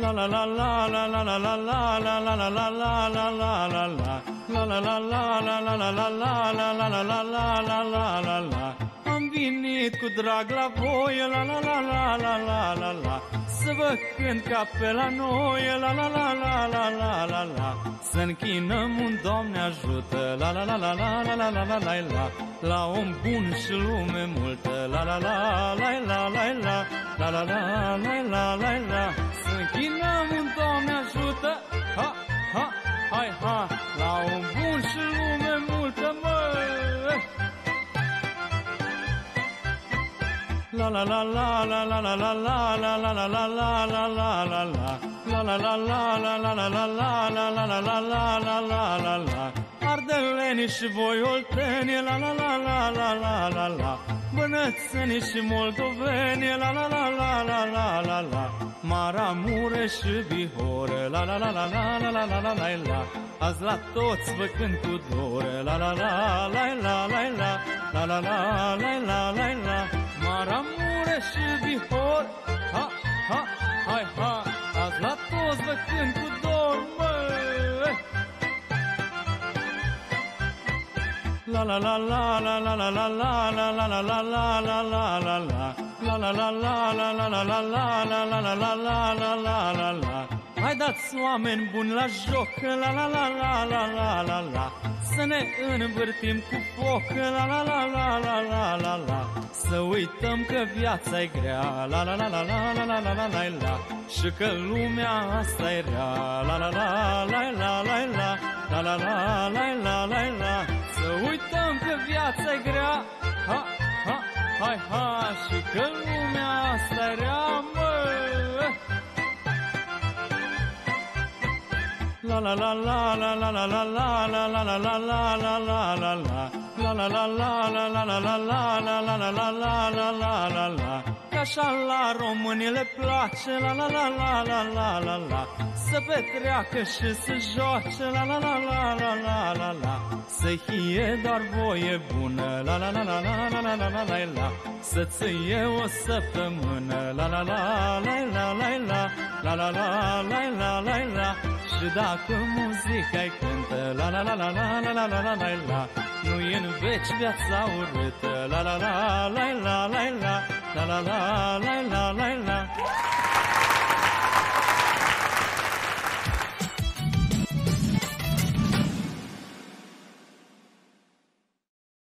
La la la la la la la la la la la la la la la la la la. La la la la la la la la la la la la la la la la la la. Am venit cu drag la voi, la la la la la la la la. Să vă cânt ca pe la noi, la la la la la la la la. Să închinăm un Doamne ajută, la la la la la la la la la la la. La om bun și lume multă, la la la la la la la la la la la la la la. Să închinăm un Doamne ajută, ha ha hai ha. La om bun și lume multă, măi. La la la la la la la la la la la la la la la la la la. La la la la la la la la la la la la la la la la la la. Ardeleni și voi olteni, la la la la la la la la. Bănățeni și moldoveni, la la la la la la la la. Maramureș și Bihor, la la la la la la la la la la la. Azi la toți vă cânt cu dor, la la la la la la la la la la la la la la. Maramureș și Bihor, ha ha hai ha. Azi la toți vă cânt cu dor, măi. La la la la la la la la la la la la la la la la la la. La la la la la la la la la la la la la la la la la la. Hai dați oameni buni la joc, la la la la la la la la. Să ne învârtim cu foc, la la la la la la la la. Să uităm că viața-i grea, la la la la la la la la la la la. Și că lumea asta e rea, la la la la la la la la la la la la la la. Să uităm că viața-i grea, ha ha hai ha. Și că lumea asta e rea, măi. La la la la la la la la la la la la la la la la la la. La la la la la la la la la la la la la la la la la la. Că așa la românii le place, la la la la la la la la. Să petreacă și să joace, la la la la la la la la. Să fie doar voie bună, la la la la la la la la la la la. Să-ți iei o săptămână, la la la la la la la la la la la la la la. Și dacă muzica-i cântă, la la la la la la la la la la la. Nu-i în veci viața urâtă, la la la la la la la la la la la la la la.